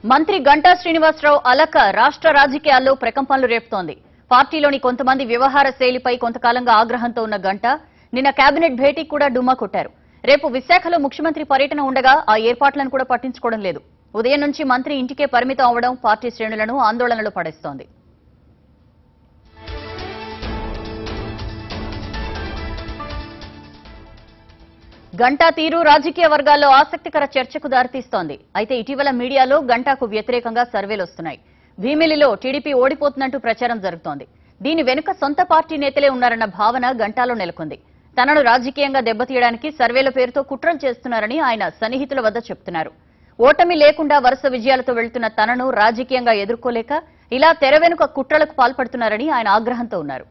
మంత్రి గంటా శ్రీనివాసరావు అలక రాష్ట్ర రాజకీయాల్లో ప్రకంపనలు రేపుతోంది. పార్టీలోని కొంతమంది వ్యవహార శైలిపై కొంతకాలంగా ఆగ్రహంతో ఉన్న గంటా నిన్న కేబినెట్ భేటీకి కూడా డుమ్మా కొట్టారు. రేపు విశాఖలో ముఖ్యమంత్రి పర్యటన ఉండగా ఆ ఏర్పాట్లను కూడా పట్టించుకోవడం లేదు. ఉదయం నుంచి మంత్రి ఇంటికే పరిమితం అవడం పార్టీ శ్రేణులను ఆందోళనలో పడేస్తోంది. గంటా తీరు రాజకీయ వర్గాల్లో ఆసక్తికర చర్చకు దారితీస్తోంది. అయితే ఇటీవల మీడియాలో గంటాకు వ్యతిరేకంగా సర్వేలు వస్తున్నాయి. భీమిలిలో టీడీపీ ఓడిపోతున్నట్టు ప్రచారం జరుగుతోంది. దీని వెనుక సొంత పార్టీ నేతలే ఉన్నారన్న భావన గంటాలో నెలకొంది. తనను రాజకీయంగా దెబ్బతీయడానికి సర్వేల పేరుతో కుట్రలు చేస్తున్నారని ఆయన సన్నిహితుల వద్ద చెబుతున్నారు. ఓటమి లేకుండా వరుస విజయాలతో వెళ్తున్న తనను రాజకీయంగా ఎదుర్కోలేక ఇలా తెర వెనుక కుట్రలకు పాల్పడుతున్నారని ఆయన ఆగ్రహంతో ఉన్నారు.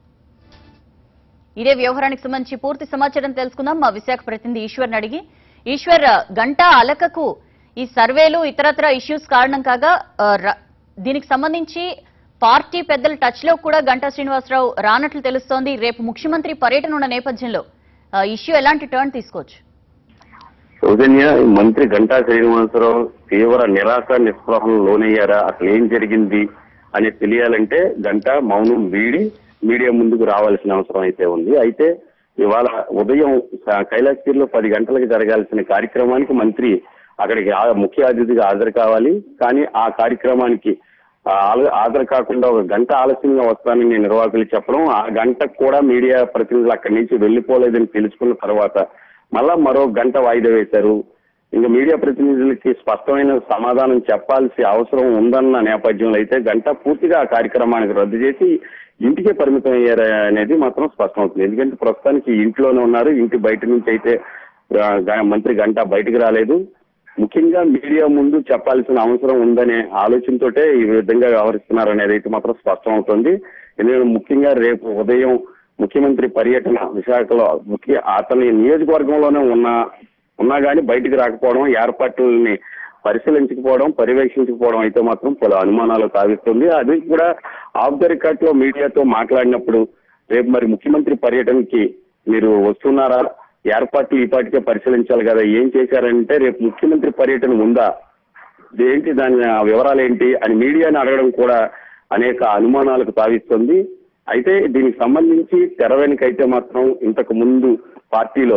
ఇదే వ్యవహారానికి సంబంధించి పూర్తి సమాచారం తెలుసుకుందాం మా విశాఖ ప్రతినిధి ఈశ్వర్ని అడిగి. ఈశ్వర్, గంటా అలకకు ఈ సర్వేలు ఇతరత్ర ఇష్యూస్ కారణం కాగా దీనికి సంబంధించి పార్టీ పెద్దల టచ్ లో కూడా గంటా శ్రీనివాసరావు రానట్లు తెలుస్తోంది. రేపు ముఖ్యమంత్రి పర్యటన ఉన్న నేపథ్యంలో ఇష్యూ ఎలాంటి టర్న్ తీసుకోవచ్చు? సౌజన్య, మంత్రి గంటా శ్రీనివాసరావు తీవ్ర నిరాశ నిస్పృహలు లోనయ్యారా, అసలు ఏం జరిగింది అని తెలియాలంటే గంటా మౌనం వీడి మీడియా ముందుకు రావాల్సిన అవసరం అయితే ఉంది. అయితే ఇవాళ ఉదయం కైలాసగిరిలో 10 గంటలకు జరగాల్సిన కార్యక్రమానికి మంత్రి అక్కడికి ముఖ్య అతిథిగా హాజరు కావాలి. కానీ ఆ కార్యక్రమానికి హాజరు కాకుండా ఒక గంట ఆలస్యంగా వస్తానని నిర్వాహకులు చెప్పడం, ఆ గంటకు కూడా మీడియా ప్రతినిధులు అక్కడి నుంచి వెళ్లిపోలేదని తెలుసుకున్న తర్వాత మళ్ళా మరో గంట వాయిదా వేశారు. ఇంకా మీడియా ప్రతినిధులకి స్పష్టమైన సమాధానం చెప్పాల్సి అవసరం ఉందన్న నేపథ్యంలో అయితే గంట పూర్తిగా ఆ కార్యక్రమానికి రద్దు చేసి ఇంటికే పరిమితం అయ్యారు అనేది మాత్రం స్పష్టమవుతుంది. ఎందుకంటే ప్రస్తుతానికి ఇంట్లోనే ఉన్నారు. ఇంటి బయట నుంచి అయితే మంత్రి గంట బయటకు రాలేదు. ముఖ్యంగా మీడియా ముందు చెప్పాల్సిన అవసరం ఉందనే ఆలోచనతోటే ఈ విధంగా వ్యవహరిస్తున్నారు అనేది అయితే మాత్రం స్పష్టమవుతుంది. ఎందుకంటే ముఖ్యంగా రేపు ఉదయం ముఖ్యమంత్రి పర్యటన విశాఖలో అతని నియోజకవర్గంలోనే ఉన్నా కానీ బయటకు రాకపోవడం, ఏర్పాట్లని పరిశీలించకపోవడం, పర్యవేక్షించకపోవడం అయితే మాత్రం పలు అనుమానాలు సాగిస్తుంది. అది కూడా ఆఫ్ ద రికార్డ్ లో మీడియాతో మాట్లాడినప్పుడు రేపు మరి ముఖ్యమంత్రి పర్యటనకి మీరు వస్తున్నారా, ఏర్పాట్లు ఈ పాటికే పరిశీలించాలి కదా, ఏం చేశారంటే రేపు ముఖ్యమంత్రి పర్యటన ఉందా, ఏంటి దాని వివరాలు ఏంటి అని మీడియాని అడగడం కూడా అనేక అనుమానాలకు తావిస్తుంది. అయితే దీనికి సంబంధించి తెర వెనుకైతే మాత్రం ఇంతకు ముందు పార్టీలో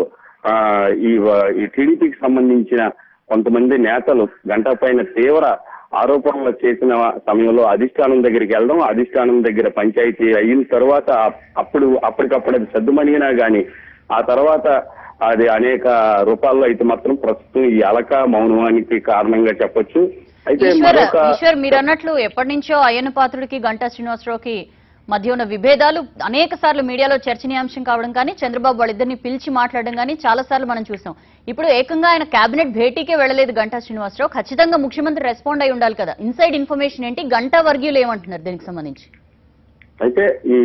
ఈ టీడీపీకి సంబంధించిన కొంతమంది నేతలు గంటా పైన తీవ్ర ఆరోపణలు చేసిన సమయంలో అధిష్టానం దగ్గరికి వెళ్ళడం, అధిష్టానం దగ్గర పంచాయతీ అయిన తర్వాత అప్పటికప్పుడు అది సద్దుమణిగినా గానీ ఆ తర్వాత అది అనేక రూపాల్లో అయితే మాత్రం ప్రస్తుతం ఈ అలక మౌనానికి కారణంగా చెప్పొచ్చు. అయితే మీరు అన్నట్లు ఎప్పటి నుంచో అయ్యన్న పాత్రుడికి గంటా శ్రీనివాసరావుకి మధ్య ఉన్న విభేదాలు అనేక సార్లు మీడియాలో చర్చనీయాంశం కావడం కానీ చంద్రబాబు వాళ్ళిద్దరిని పిలిచి మాట్లాడడం కానీ చాలా సార్లు మనం చూసాం. ఇప్పుడు ఏకంగా ఆయన కేబినెట్ భేటీకే వెళ్లలేదు గంటా శ్రీనివాసరావు. ఖచ్చితంగా ముఖ్యమంత్రి రెస్పాండ్ అయి ఉండాలి కదా. ఇన్సైడ్ ఇన్ఫర్మేషన్ ఏంటి, గంటా వర్గీయులు ఏమంటున్నారు దీనికి సంబంధించి? అయితే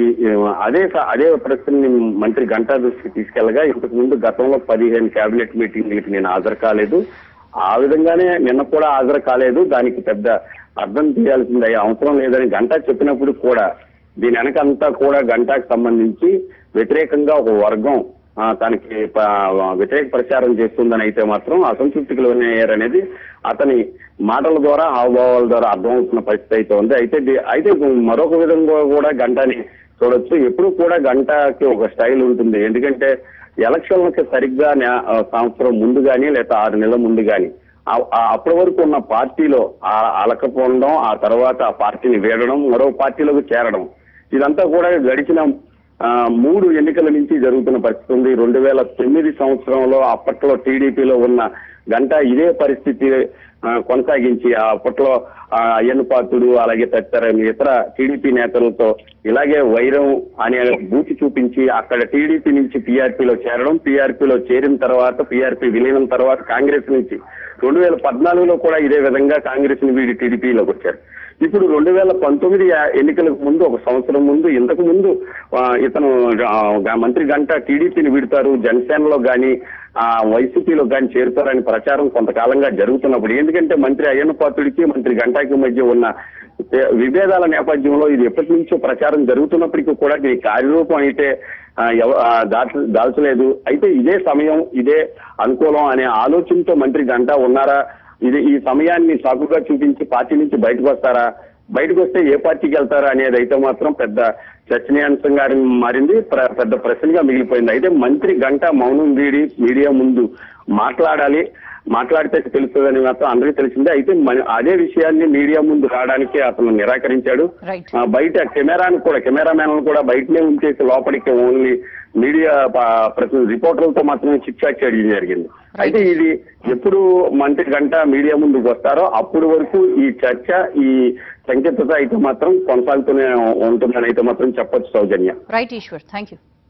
అదే ప్రశ్నని మంత్రి గంటా దృష్టికి తీసుకెళ్లగా ఇంతకు ముందు గతంలో 15 కేబినెట్ మీటింగ్లకి నేను హాజరు కాలేదు, ఆ విధంగానే నిన్న కూడా హాజరు కాలేదు, దానికి పెద్ద అర్థం చేయాల్సింది అవసరం లేదని గంటా చెప్పినప్పుడు కూడా దీని వెనకంతా కూడా గంటాకు సంబంధించి వ్యతిరేకంగా ఒక వర్గం తనకి వ్యతిరేక ప్రచారం చేస్తుందని అయితే మాత్రం అసంతృప్తికి లోనయ్యారనేది అతని మాటల ద్వారా హావభావాల ద్వారా అర్థమవుతున్న పరిస్థితి అయితే ఉంది. అయితే మరొక విధంగా కూడా గంటాని చూడొచ్చు. ఎప్పుడు కూడా గంటాకి ఒక స్టైల్ ఉంటుంది. ఎందుకంటే ఎలక్షన్లకి సరిగ్గా సంవత్సరం ముందు కానీ లేదా 6 నెలల ముందు కానీ అప్పటి వరకు ఉన్న పార్టీలో అలకపోవడం, ఆ తర్వాత ఆ పార్టీని వీడడం, మరో పార్టీలోకి చేరడం, ఇదంతా కూడా గడిచిన 3 ఎన్నికల నుంచి జరుగుతున్న పరిస్థితి ఉంది. 2009 సంవత్సరంలో అప్పట్లో టీడీపీలో ఉన్న గంటా ఇదే పరిస్థితి కొనసాగించి అప్పట్లో అయ్యన్న పాత్రుడు అలాగే తదితర ఇతర టీడీపీ నేతలతో ఇలాగే వైరం అనే బూచి చూపించి అక్కడ టీడీపీ నుంచి పీఆర్పీలో చేరడం, పీఆర్పీలో చేరిన తర్వాత పీఆర్పీ విలీనం తర్వాత కాంగ్రెస్ నుంచి 2014లో కూడా ఇదే విధంగా కాంగ్రెస్ ని వీడి టీడీపీలోకి వచ్చారు. ఇప్పుడు 2019 ఎన్నికలకు ముందు ఒక సంవత్సరం ముందు ఇంతకు ముందు ఇతను మంత్రి గంటా టీడీపీని వీడతారు, జనసేనలో కానీ వైసీపీలో కానీ చేరుతారని ప్రచారం కొంతకాలంగా జరుగుతున్నప్పుడు, ఎందుకంటే మంత్రి అయ్యన్న పాత్రుడికి మంత్రి గంటాకి మధ్య ఉన్న విభేదాల నేపథ్యంలో ఇది ఎప్పటి నుంచో ప్రచారం జరుగుతున్నప్పటికీ కూడా దీని కార్యరూపం అయితే దాల్చలేదు. అయితే ఇదే సమయం, ఇదే అనుకూలం అనే ఆలోచనతో మంత్రి గంటా ఉన్నారా ఈ సమయాన్ని సాకుగా చూపించి పార్టీ నుంచి బయటకు వస్తారా, బయటకు వస్తే ఏ పార్టీకి వెళ్తారా అనేది అయితే మాత్రం పెద్ద చర్చనీయాంశంగా మారింది, పెద్ద ప్రశ్నగా మిగిలిపోయింది. అయితే మంత్రి గంటా మౌనం వీడి మీడియా ముందు మాట్లాడితే తెలుస్తుందని మాత్రం అందరికీ తెలిసిందే. అయితే అదే విషయాన్ని మీడియా ముందు రావడానికి అతను నిరాకరించాడు. బయట కెమెరామ్యాన్లను కూడా బయటనే ఉంచేసి లోపలికి ఓన్లీ మీడియా రిపోర్టర్లతో మాత్రమే చిట్ చాట్ చేయడం జరిగింది. అయితే ఇది ఎప్పుడు మంత్రి గంట మీడియా ముందుకు వస్తారో అప్పుడు వరకు ఈ చర్చ, ఈ సంకేతత అయితే మాత్రం కొనసాగుతూనే ఉంటుందని అయితే మాత్రం చెప్పొచ్చు Soujanya. Right Eshwar, thank you.